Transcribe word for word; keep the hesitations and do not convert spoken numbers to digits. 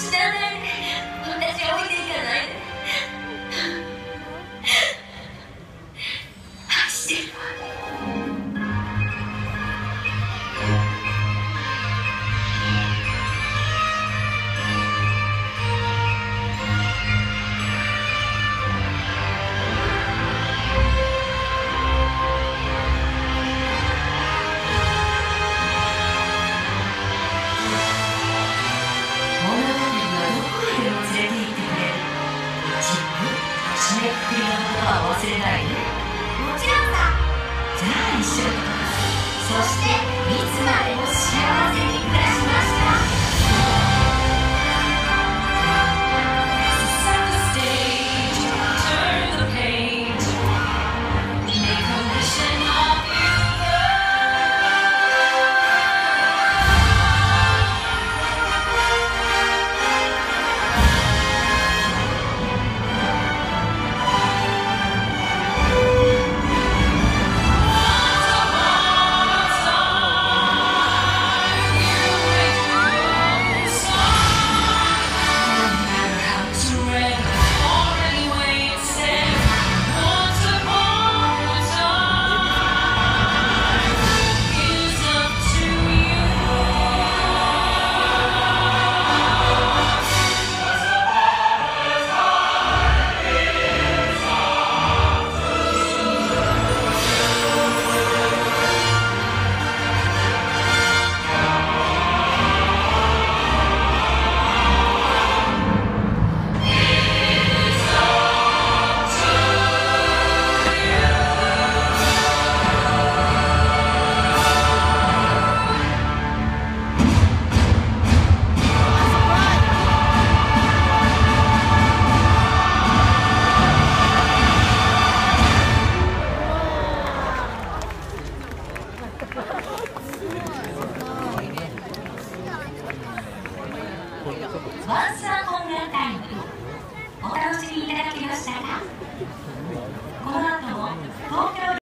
死なないで、私を置いていかないで。愛してるわ。締めくくりの言葉を忘れないで。 もちろんさ。 じゃあ一緒に。 そしていつまでも幸せに暮らしましょう。